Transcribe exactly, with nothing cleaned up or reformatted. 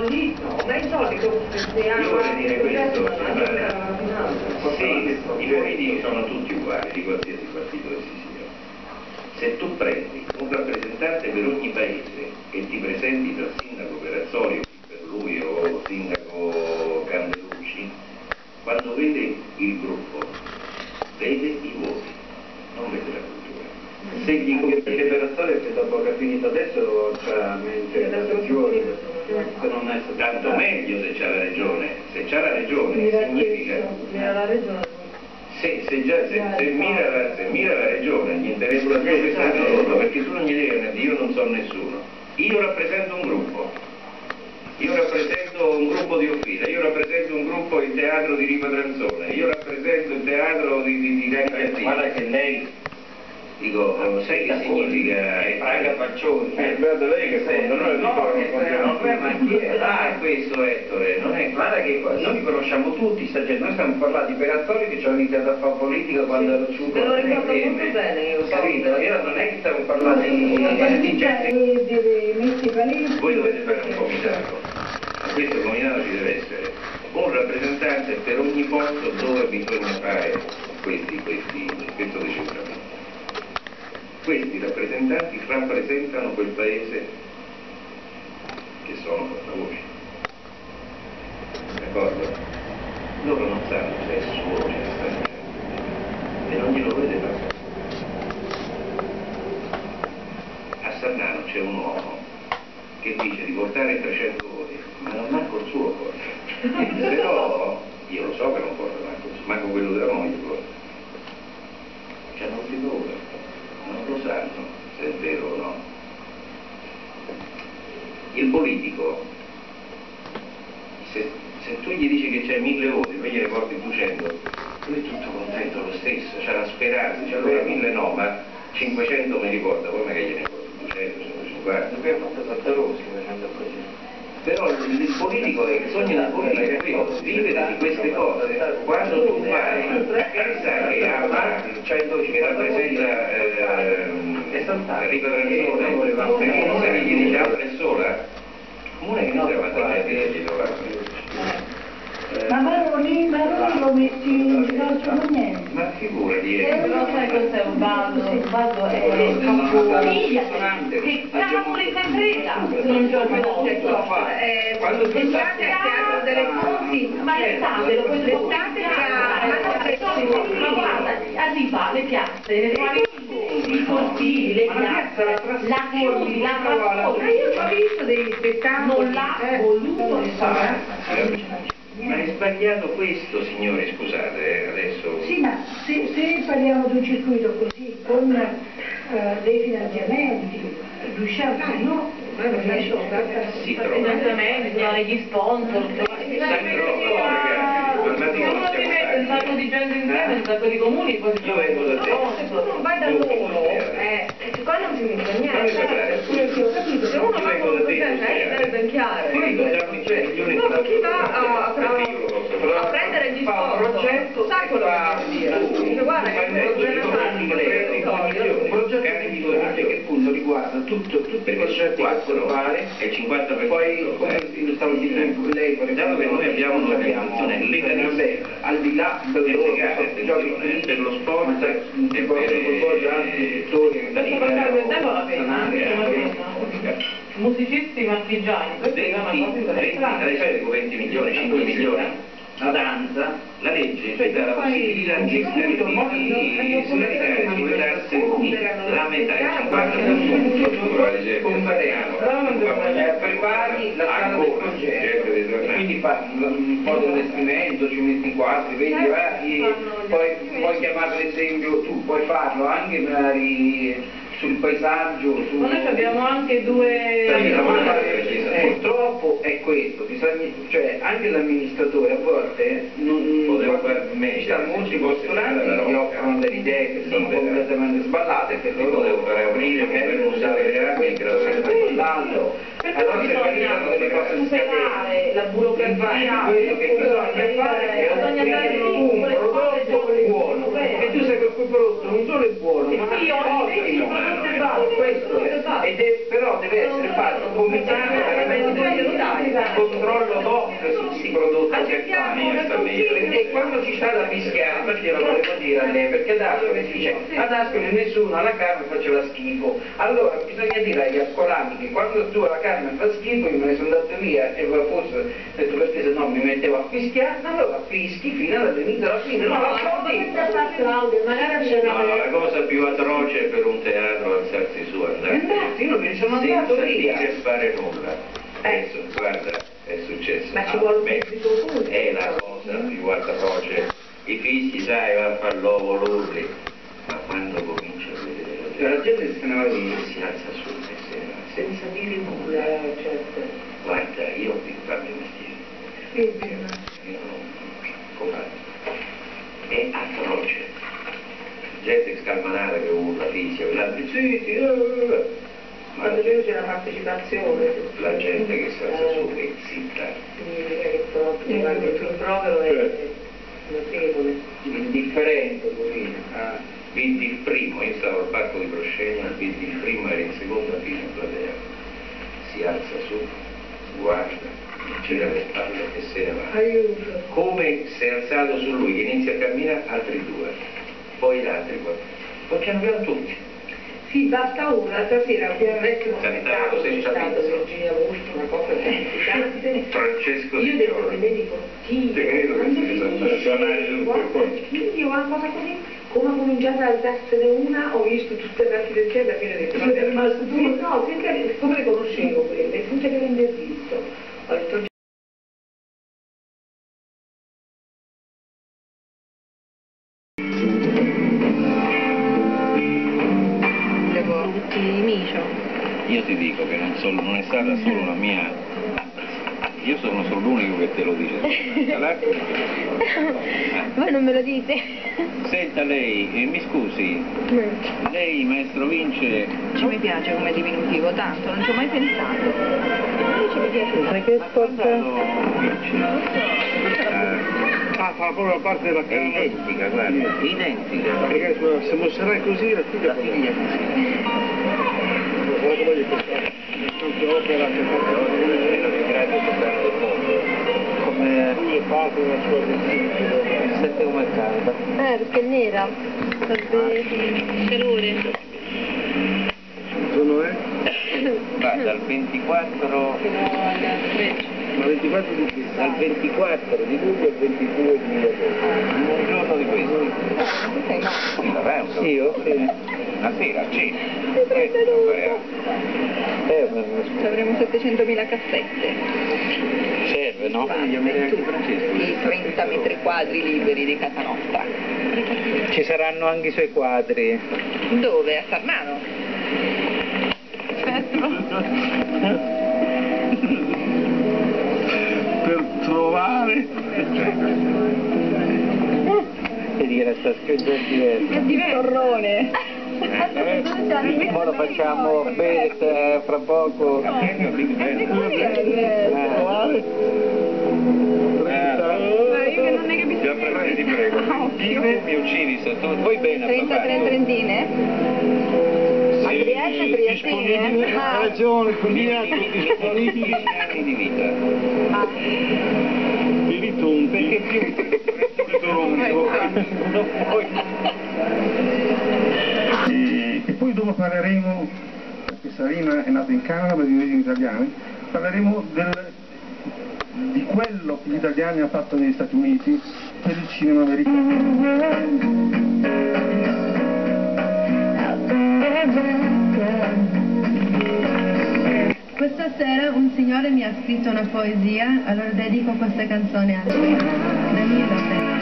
lì, no, ma i soldi che hanno... Io vorrei dire questo, sì, i politici sono tutti uguali, di qualsiasi partito che si sia. Se tu prendi un rappresentante per ogni paese e ti presenti dal sindaco Perazzoli o per lui o sindaco Candelucci, quando vede il gruppo, vede i voti, non vede la cultura. Se gli perché Perazzoli è che dopo che è finito adesso c'è la mente la regione, se non è tanto meglio se c'ha la regione, se c'ha la regione significa se, se, già, se, se, mira la, se mira la regione gli interessa la sua, perché tu non gli devi, io non so nessuno, io rappresento un gruppo, io rappresento un gruppo di Offida, io rappresento un gruppo il teatro di Riva Tranzone, io rappresento il teatro di, di, di Canicattini. Guarda che lei dico, sai che significa è Praga Faccioni, eh, guarda lei che fondo, noi no, che ma chi è? Ah, è questo Ettore, non è, guarda che noi conosciamo tutti, sta gente, noi stiamo parlando di Perazzoli che ci hanno iniziato a fare politica quando ero su. Me lo ricordo molto bene, io capito, io non è che stavo parlando di, di gente. Voi dovete fare un comitato, a questo comitato ci deve essere un rappresentante per ogni posto dove bisogna fare questi, questi, questo decentramento. Questi rappresentanti rappresentano quel paese che sono portavoce. D'accordo? Loro non sanno se è suo o se è straniero e non glielo volete fare. A Sarnano c'è un uomo che dice di portare trecento voti, ma non manco il suo porta. Però io lo so che non porta manco, manco quello della moglie porta. C'è non si paura. Non lo sanno se è vero o no. Il politico, se, se tu gli dici che c'hai mille voti, poi gliene porti duecento, lui è tutto contento lo stesso, c'ha la speranza, dice allora mille no, ma cinquecento mi riporta, poi magari gliene porti duecento, centocinquanta. Qui ha fatto Sattarosi facendo così. Però il, il politico, il sogno del politico è quello, vivere di queste cose. Quando tu vai, pensa che a Marti, che rappresenta eh, Riva Tranzone, perché non sai che gli dice altra è sola, non è che non si avvantaggia che gli trovare. Ma Maroni, Maroni lo metti in calcio con niente. Ma figurati, eh. Però sai cos'è un vaso? Un vaso è il campo figlia, che cavolo se frega, non gioco eh, quando tu l'estate che hanno delle fonti, ma l'estate lo puoi l'estate che hanno ma guarda, arriva le piazze, le quali i cortili, le piazze, la chiudi, la trasporta. Io ho visto dei spettacoli, non l'ha voluto fare. Ma è sbagliato questo, signore, scusate, adesso... Sì, ma se, se parliamo di un circuito così, con eh, dei finanziamenti, riusciamo, no? Si trova. Finanziamenti, gli sponsor, un sacco di gente insieme, un sacco di comuni, poi io vengo da te. Non vai da solo, eh, qua non si dice niente. Se uno va con un progetto è ben chiaro. No, ma chi va a, a, a prendere gli sponsor, sa quello che vuol dire. Dice guarda che un progetto di due che appunto riguarda tutto, tutti i progetti che possono fare e il cinquanta per cento poi come stavo dicendo lei per esempio che noi abbiamo un'organizzazione legalista al di là del loro per lo sport e per coinvolgere altri settori musicisti marchigiani, questi sono adesso dico venti milioni, cinque milioni. La danza, la legge ci dà la possibilità di scaricare sulle tasse la metà, il cinquanta per cento prepari la strada del progetto e quindi fai un po' di investimento, ci metti quattro, vedi, eh, poi puoi chiamare per esempio, tu puoi farlo anche magari sul paesaggio, su... Ma noi abbiamo anche due... Purtroppo è questo, bisogna, cioè anche l'amministratore a volte non poteva fare meglio, ci stanno molti postulanti che offrono delle idee che sono completamente sballate per loro devo fare aprire per usare le armi che lo sbagliando. Allora bisogna superare la burocrazia, quello che bisogna fare è offrire un prodotto buono, e tu sai che quel prodotto non solo è buono, ma è ottimo. questo è, ed è, però deve essere fatto un comitato veramente di controllo doc su questi prodotti che fanno. E quando ci sta da fischiare, infatti glielo volevo dire a lei, perché ad Ascoli si dice ad Ascoli nessuno alla carne faceva schifo. Allora bisogna dire agli ascolani che quando tu alla carne fa schifo, io me ne sono andato via e forse ho detto perché se no mi mettevo a fischiare, allora fischi fino all'inizio alla fine, non la so dire. No, la cosa più atroce per un teatro è alzarsi su, andare io non me ne sono andato senza via. dire fare nulla. Adesso, guarda, è successo. Ma ci vuole un me. pezzo pure. È la cosa più atroce. I fischi, sai, va a far l'uovo l'urli, ma quando comincia a vedere la gente, La gente se ne va via. si alza su e se ne va. Senza dire nulla, certo. Guarda, io ho fatto il mestiere. Io non combatto. È atroce. Gente scalmanata che urla, fischia, l'altro zitti, eh, ma Quando c'è la partecipazione. la gente che si alza su è zitta. Significa che proprio guarda, il rimprovero è notevole. Indifferente così. Ah. Vidi il primo, io stavo al parco di Proscena, vidi il primo, era in seconda fila in platea. Si alza su, guarda, gira le spalle e se ne va. Aiuto. Come si è alzato su lui, che inizia a camminare, altri due, poi gli altri quattro. Poi piano piano tutti. Sì, basta uno, l'altra sera un bellissimo Cantavo spettacolo, c'è senza stato pizzo. Virginia Woolf, una cosa terrificante. Francesco Io ho Di detto Fiore. che medico, Dio, Te credo che quando si finisce, sappia suonare tutte guarda, cose. Dio, una cosa così, come ha cominciato ad alzarsene una, ho visto tutte le partite del cielo, alla fine ho detto, Siete rimasti tu? Sì, no, senza, come le conoscevo quelle, senza che le visto. Ho detto, tutti i micio. Io ti dico che non, so- non è stata solo la mia, io sono solo l'unico che te lo dice. L'altro non te lo dico. Voi non me lo dite? Senta lei, eh, mi scusi, lei maestro Vince, Ci mi piace come diminutivo, tanto, non ci ho mai pensato. Invece mi piace. Sai che ha sport è? guardato Vince? Ah, fa proprio parte della È canna. identica, guarda, identica. Perché scusa, se mosserai così la figlia La figlia è così. guarda come gli questa questa opera che fa È la più grande soprano del mondo. come lui è fatto una sua vestita. Sente come canta. Eh, perché è nera. Sarebbe calore. Sono è? Va dal ventiquattro, Ma ventiquattro di qui. dal ventiquattro di luglio al ventidue di agosto. Un giorno di questo. Sei no. Sì, la Reuto. Io? Sì. La sera, a cena. Eh, non farà. Eh, ma Ci avremo settecentomila cassette. serve, no? Io me ne Francesco. I trenta metri quadri liberi di casa nostra. Ci saranno anche i suoi quadri. Dove? A Sarnano? Certo. Per trovare. Vedi che sta scritto diverso. È diverso. Torrone. Eh, ora lo facciamo bene eh, fra poco. È Eh, io che non è che mi Ti apprezzi, ti prego. Trentine, mi uccidi se tu vuoi bene a trentatré papà. trentine? Ma Trieste, Triestine? Ha Ah. ragione, combinato disponibili anni di vita. Ah. per i tonti. Perché più Toronto. non puoi. E, e poi dopo parleremo, perché Sarina è nata in Canada di origini italiane, parleremo del, di quello che gli italiani hanno fatto negli Stati Uniti per il cinema americano. Questa sera un signore mi ha scritto una poesia, allora dedico questa canzone a lui. Danilo.